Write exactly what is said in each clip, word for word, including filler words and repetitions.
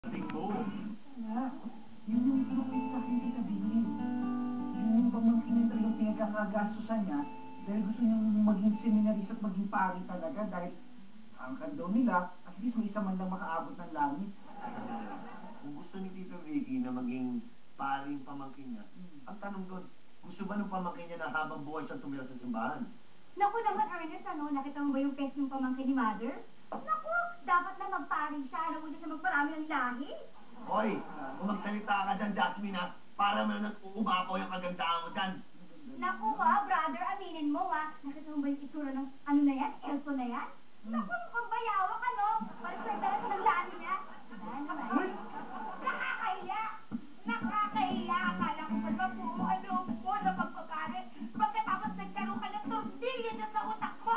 Tingin mo. Nga, yun yung kinukulit sa akin kita, Billy. Yung pamangkin niya talagang pinagkakagastusan niya dahil gusto niyang maging seminarist at maging pari talaga dahil ang kando nila, at least may isa man lang makaabot ng langit. Kung gusto ni Tito Ricky na maging paring pamangkin niya, hmm. ang tanong doon, gusto ba ng pamangkin niya na habang buhay siyang tumira sa simbahan? Naku naman, Ernest, ano? Nakita mo ba yung face ng pamangkin ni Mother? Naku, dapat na magparing siya. Alam mo na siya magparami ng lahi. Hoy, kung magsalita ka dyan, Jasmine, ha? Para mo na umapaw yung kagandahan mo dyan. Naku ha, brother, aminin mo ha. Nakita mo ba yung itsura ng ano na yan? Elso na yan? Hmm. Naku, mukhang bayawak, ano? Parang sa dala ng lahi niya. Ano naman? Nakakahiya! Nakakahiya! Akala ko ba po, ano po, na pagpapari? Pagkatapos nagkaroon ka ng tortilla na sa utak mo!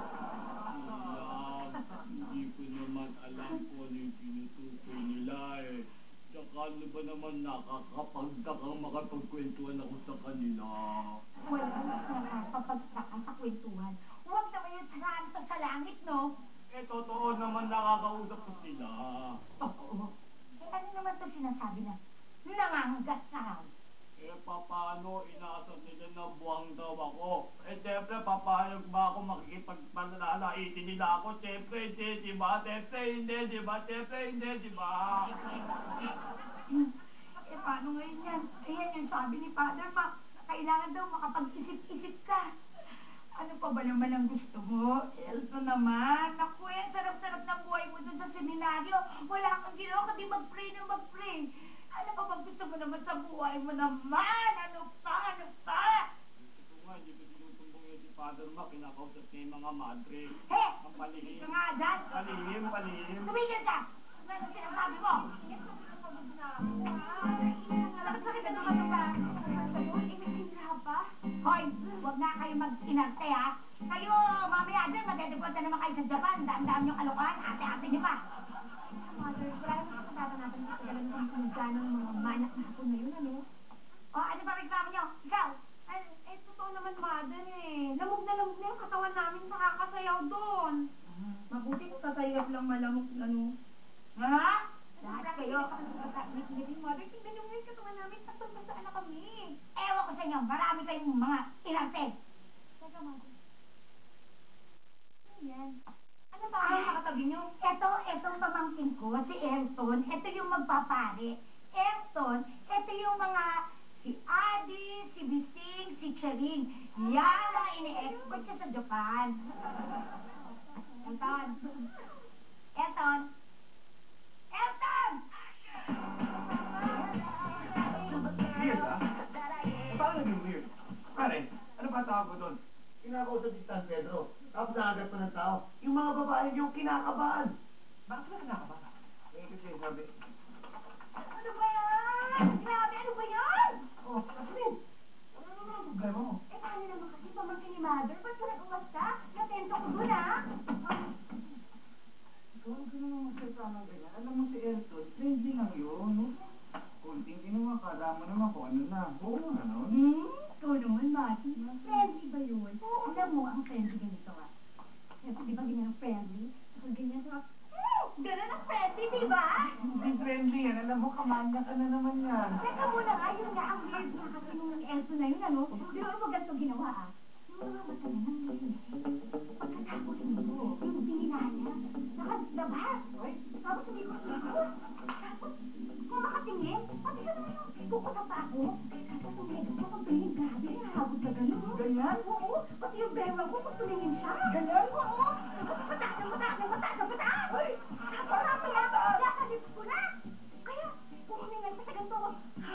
Hindi ko naman alam kung ano yung tinutukoy nila eh. Tsaka ano ba naman nakakapagdakang makapagkwentuhan ako sa kanila? Wala na nakakapagdakang sa kwentuhan. Huwag naman yung tranta sa langit, no? Eh, totoo naman nakakausap ko sila. Oo. Eh, ano naman ito sinasabi na nangangagat ka raw? Eh, paano inaasar nila na buwang daw ako? Eh, siyempre, papayag ba ako makikipagpanalaitin nila ako? Siyempre, hindi, di ba? Siyempre, hindi, di ba? Siyempre, hindi, di ba? Eh, paano ngayon yan? Ayan yung sabi ni Father, ma, kailangan daw makapag-isip-isip ka. Ano pa ba naman ang gusto mo? Elso naman. Naku, eh, sarap-sarap ng buhay mo dun sa seminaryo. Wala kang ginawa kundi mag-pray na mag-pray. Ano pa bang gusto mo naman sa buhay mo naman? Ano pa? Ano pa? Ito nga, hindi ko sinusumbong yun si Father Ma. Kinakausap niya yung mga madre. He! Ang palihim. Ito nga dyan. Palihim, palihim. Tumigil ka! Ano ang sinasabi mo? Nakasakit na naman ba? Inisira pa? Hoy, huwag na kayo mag-inarte ha. Kayo, mamaya dyan, madedeport na naman kayo sa Japan. Daan-daan yung kalokohan, ate-ate niyo pa. Mother, wala naman sa kasama natin dito talaga ng pinagano ng mga manak na hapon na yun, ano? O, ano ba reklamo niyo? Ikaw? Ay, eh, totoo naman, Mother, eh. Lamog na lamog na yung katawan namin nakakasayaw doon. Mabuti kung sasayaw lang malamog, ano? Ha? Lahat kayo. Ngiting, Mother, tingnan nyo nga yung katawan namin. Takpan-basaan na kami. Ewan ko sa inyo, marami kayong mga inarte. Teka, Mother. Ano yan? Ano ba ang nakatabi nyo? Ito, itong pamangkin ko, si Elton. Ito yung magpapari. Elton, ito yung mga si Adi, si Bising, si Charing. Yan ang ini-export siya sa Japan. Elton. Elton. Elton! Weird, ah? Eh, paano naging weird? Pare, ano ba tawag ko doon? Kinakausap si San Pedro. Tapos nakagat pa ng tao. Yung mga babae yung kinakabahan. Bakit sila kinakabahan? Eh, kasi sabi... Ano ba yan? Grabe, ano ba yan? Oh, Jasmine! Ano naman ang problema mo? Eh, paano naman kasi pamangkin ni Mother? Ba't mo nag-umasta? Natento ko dun, ah! Ikaw, huwag ka naman magsalita ng ganyan. Alam mo si Elton, friendly lang yun, no? Kunting ginawa, kala mo naman kung ano na. Oo nga, no? Hmm? Ikaw naman, Mati. Friendly ba yun? Alam mo, ang friendly ganito, ah. Kasi di ba ganyan ang friendly? Kapag ganyan sa... Hmm! Ganun ang friendly, di ba? Hindi friendly yan. Alam mo, kamanya ka na naman yan. Teka muna nga, yun nga, ang weird nga kasi nung Elso na yun, ano? Di ba mo ganito ginawa, ah? Yung mga mata niya nang mahinig. Pagkatapos nito, yung binila niya, nakadabas. Tapos hindi ko ikot. Tapos, kung makatingin, pati siya naman yung pupunta pa ako. Tapos ang legs ko, pag tumingin, grabe, nahabot na gano'n. Ganyan? Oo, pati yung bewang ko, pag tumingin siya. Ganyan? Oo, mataas na mataas na mataas na mataas. Ay! Tapos mamaya, nasa lips ko na. Kaya, kung humingan pa sa ganito ko,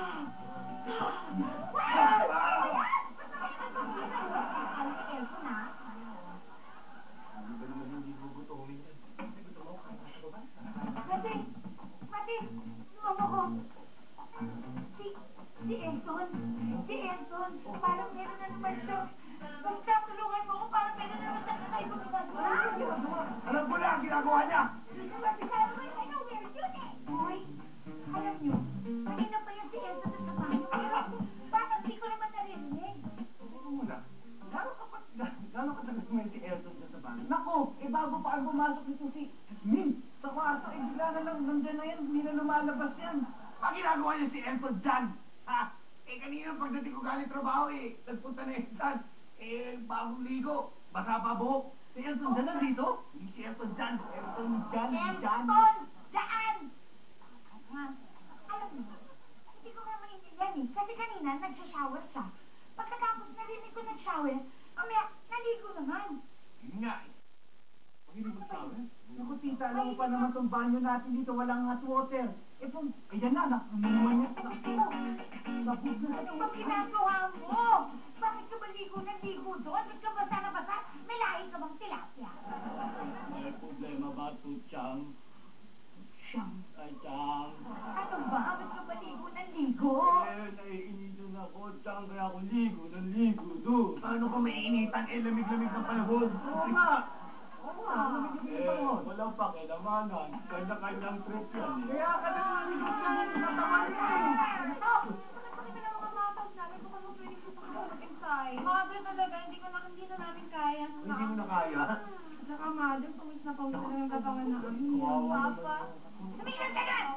Hindi ba naman hindi gugutomin yan? Hindi gusto mo, kahit nasa baba. Mati! Mati! Ano ko? Si... Si Elton. Si Elton. Parang meron na naman siya. Basta tulungan mo ko. Parang meron na naman siya kakaibang ginagawa. Alam ko na ang ginagawa niya! Mati, sabi ko yung ano, weird yun eh. Hoy, alam niyo, kanina pa yan si Elton sa sabahan. Pero, bakit di ko naman narinig? Teka muna. Gano'n ka pa... Gano'n ka talaga may si Elton dyan sa bahay? Nako, eh bago pa ang pumasok nito si Jasmine sa kwarto, eh bigla na lang nandyan na yan, hindi na lumalabas. lumalabas yan. Pag ginagawa niya si Elton dyan, ha? Eh, kanina pagdating ko galing trabaho, eh, nagpunta na yung dyan. Eh, bagong ligo, basa pa buhok. Si Elton dyan nandito? Hindi si Elton dyan. Elton dyan, dyan. Elton! Daan! Ah, alam mo, hindi ko nga maintindihan eh. Kasi kanina, nagsha-shower siya. Pagkatapos narinig ko nag-shower, mamaya, naligo naman. Yun nga, eh. Hindi mo sabi? Naku, tita, alam mo pa naman tong banyo natin dito, walang hot water. Eh, kung, ayan na, nakunuman niya. Naku, sabog na Ano bang ginagawa mo? Bakit ka ba ligo na ligo doon? Ba't ka basa na basa? May lahi ka bang tilapia? May problema ba ito, Chang? Siyang. Ay, Chang. Ano ba? Ba't ka ba ligo na ligo? Eh, naiinitan ako, Chang, kaya ako ligo ng ligo doon. Paano ka mainitan? Eh, lamig-lamig ng panahon. Oo nga. Oo nga, lumigil Eh, yung panahon. walang pakilamanan. Kanya-kanyang trip yan eh. Kaya ka naliligo sa mga katawan niya eh. Kami na mga matang namin kung ano pwede ko mag-inside. Mother talaga, hindi ko na, hindi na namin kaya. Hindi mo na kaya? Saka mother, pawis na pawis na yung katawan namin. Kawawa Papa. naman Tumigil ka na!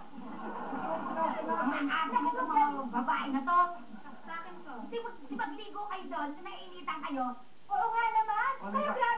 Ang asa mo itong mga babae na to. Sa akin to. Di, mag, di magligo kayo doon, na nainitan kayo. Oo nga naman. Ano Kaya ka- grabe